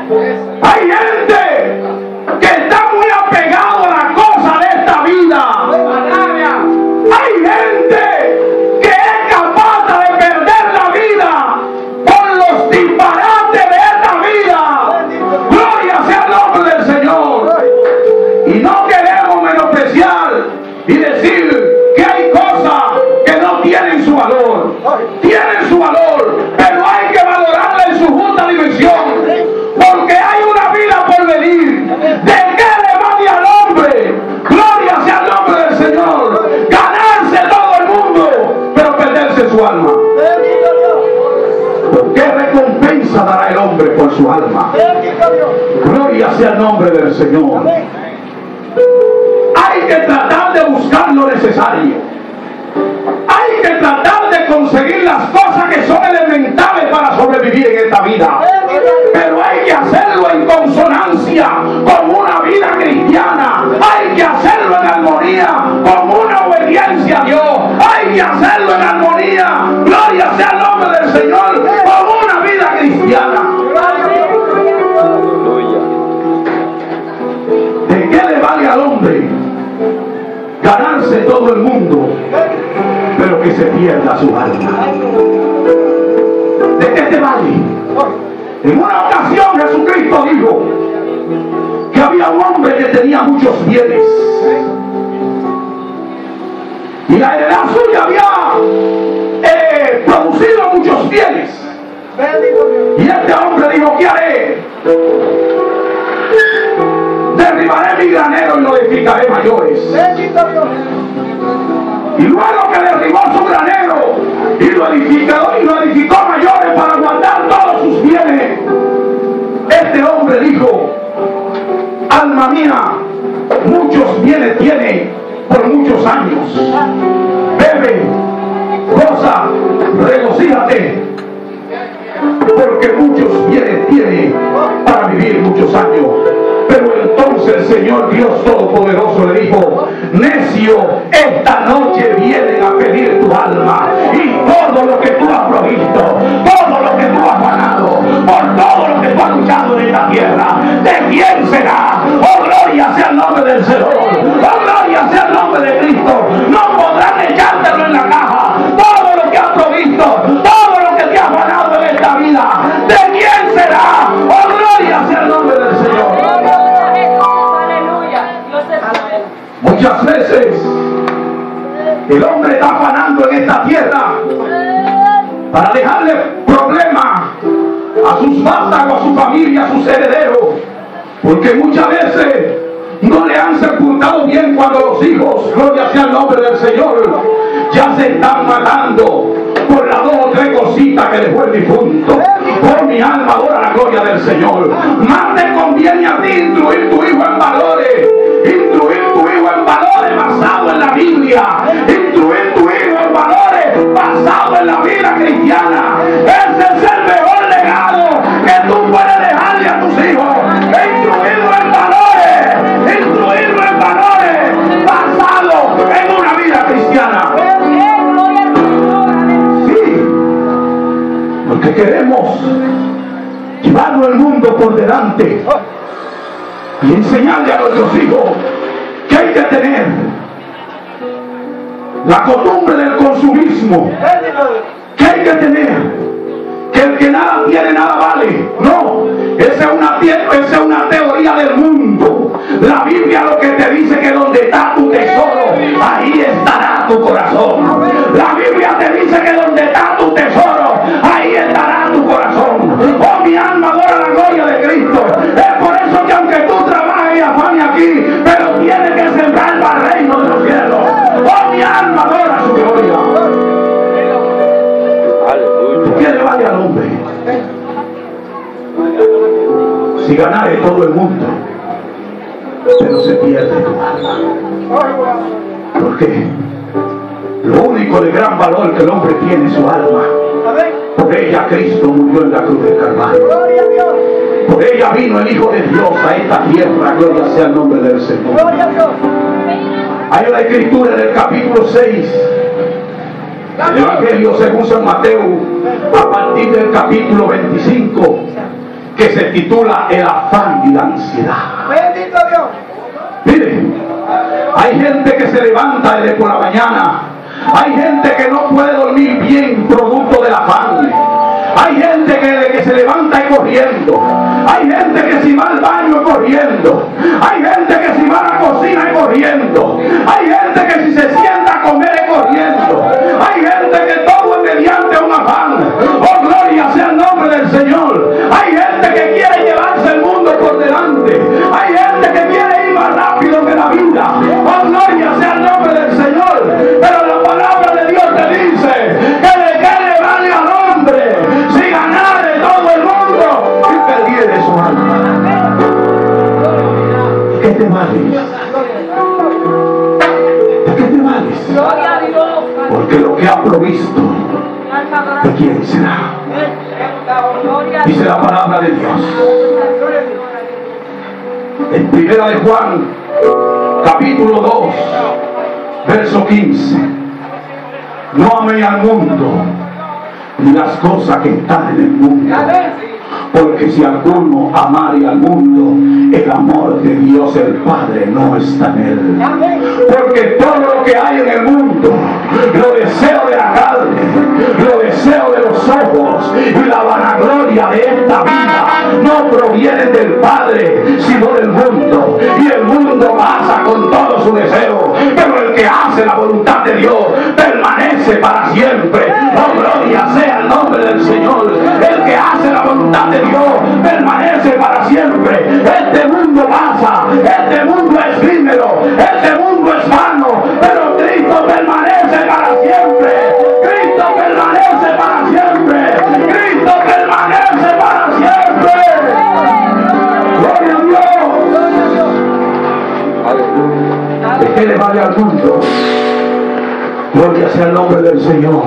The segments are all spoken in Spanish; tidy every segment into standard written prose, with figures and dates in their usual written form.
Hay gente que está muy apegado a la cosa de esta vida. Hay gente que es capaz de perder la vida por los disparates de esta vida. Gloria sea el nombre del Señor. Y no queremos menospreciar y decir que hay cosas que no tienen su valor. Tienen su valor, pero hay que valorarla en su justa dimensión, porque hay una vida por venir. ¿De qué le vale al hombre? Gloria sea el nombre del Señor. Ganarse todo el mundo, pero perderse su alma. ¿Qué recompensa dará el hombre por su alma? Gloria sea el nombre del Señor. Hay que tratar de buscar lo necesario. Hay que tratar de conseguir las cosas que son elementales para sobrevivir en esta vida. Pero hay que hacerlo en consonancia con una vida cristiana. Hay que hacerlo en armonía con una obediencia a Dios. Hay que hacerlo en armonía, gloria sea el nombre del Señor, con una vida cristiana. ¿De qué le vale al hombre ganarse todo el mundo, pero que se pierda su alma? ¿De qué te vale? En una ocasión Jesucristo dijo que había un hombre que tenía muchos bienes y la heredad suya había producido muchos bienes. Y este hombre dijo: ¿qué haré? Derribaré mi granero y lo edificaré mayores. Y luego que derribó su granero y lo edificó mayores para guardar todos sus bienes, este hombre dijo: alma mía, muchos bienes tiene por muchos años. Bebe, goza, regocíjate, porque muchos bienes tiene para vivir muchos años. Pero entonces el Señor Dios Todopoderoso le dijo: necio, esta noche vienen a pedir tu alma, y todo lo que tú has provisto, todo lo que tú has ganado, por todo lo que tú has luchado en esta tierra, ¿de quién será? Oh, gloria sea el nombre del Señor, oh, gloria sea el nombre de Cristo. No podrán echártelo en la caja. Todo lo que has provisto, todo lo que te has ganado en esta vida, ¿de quién será? Oh, gloria sea el nombre del Señor. Muchas veces el hombre está afanando en esta tierra para dejarle problemas a sus vástagos, a su familia, a sus herederos, porque muchas veces no le han sepultado bien cuando los hijos, gloria sea el nombre del Señor, ya se están matando por las 2 o 3 cositas que dejó el difunto. Oh, mi alma adora la gloria del Señor. Más te conviene a ti instruir tu hijo en valores, instruir tu hijo en valores basados en la Biblia, instruir tu hijo en valores basados en la vida cristiana. Ese es el mejor legado que tú puedes dejarle a tus hijos. Instruirlo en valores basados en una vida cristiana. Porque queremos llevarlo el mundo por delante y enseñarle a nuestros hijos que hay que tener la costumbre del consumismo, que hay que tener que el que nada tiene nada vale. No, esa es una teoría del mundo. La Biblia lo que te dice que donde está tu tesoro, ahí estará tu corazón. La Biblia te dice que donde está tu tesoro, ahí estará tu corazón. Oh, mi alma adora la gloria de Cristo. Es por eso que aunque tú trabajes y afanes aquí, pero tienes que sembrar para el reino de los cielos. Oh, mi alma adora su gloria. ¿Qué le vale al hombre si ganare todo el mundo, pero se pierde tu alma? ¿Por qué? Lo único de gran valor que el hombre tiene es su alma. Por ella Cristo murió en la cruz del Calvario. Por ella vino el Hijo de Dios a esta tierra. Gloria sea el nombre del Señor. Hay una escritura en el capítulo 6 del Evangelio según San Mateo, a partir del capítulo 25, que se titula El afán y la ansiedad. Bendito Dios. Mire, hay gente que se levanta desde por la mañana. Hay gente que no puede dormir bien producto del afán. Hay gente que desde que se levanta y corriendo. Hay gente que si va al baño y corriendo. Hay gente que si va a la cocina y corriendo. Hay gente que si se sienta a comer y corriendo. Hay gente que todo es mediante un afán. Oh, gloria sea el nombre del Señor. Hay gente que quiere llevarse el mundo por delante. Hay gente que quiere ir más rápido que la vida. Oh, gloria sea el nombre del Señor. Pero la palabra de Dios te dice que de qué le vale al hombre si ganare todo el mundo y perdiere su alma. ¿Qué te vales? ¿De qué te vales? Porque lo que ha provisto, ¿de quién será? Dice la palabra de Dios en 1 de Juan capítulo 2 verso 15: no améis al mundo ni las cosas que están en el mundo, porque si alguno amare al mundo, el amor de Dios el Padre no está en él. Porque todo lo que hay en el mundo, los deseos de la carne, los deseos de los ojos y la vanagloria de esta vida no provienen del Padre, sino del mundo. Y el mundo pasa con todo su deseo, pero el que hace la voluntad de Dios permanece para siempre. Oh, gloria sea el nombre del Señor. El que hace la voluntad de Dios permanece para siempre. Este mundo pasa, este mundo es efímero, este mundo es vano, pero Cristo permanece para siempre. Cristo permanece para siempre. Cristo permanece para siempre. Gloria a Dios. ¿De qué le vale al mundo? Gloria sea el nombre del Señor.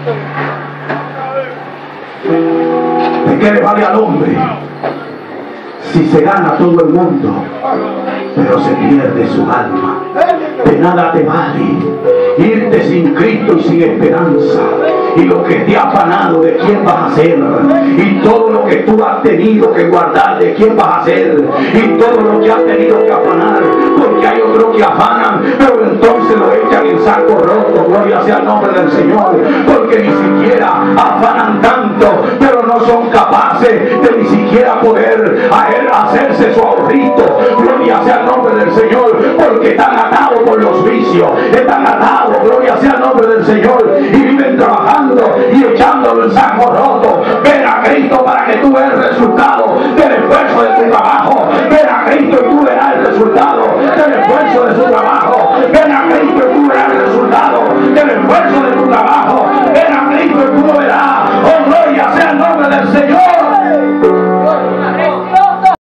¿De qué le vale al hombre si se gana todo el mundo, pero se pierde su alma? De nada te vale irte sin Cristo y sin esperanza, y lo que te ha afanado, de quién vas a ser, y todo lo que tú has tenido que guardar, de quién vas a ser, y todo lo que has tenido que afanar, porque hay otros que afanan, pero entonces lo echan en saco roto. Gloria sea el nombre del Señor, porque ni siquiera afanan tanto, pero no son capaces de ni siquiera poder hacerse su ahorrito. Gloria sea el nombre del Señor, porque están atados por los vicios, están atados, gloria sea el nombre del Señor, y viven trabajando y echándolo en saco roto. Ven a Cristo para que tú veas el resultado del esfuerzo de tu trabajo. Ven a Cristo y tú verás el resultado del esfuerzo de su trabajo. Ven a Cristo y tú verás el resultado del esfuerzo de tu trabajo. Ven a Cristo y tú lo verás. Oh, gloria sea el nombre del Señor.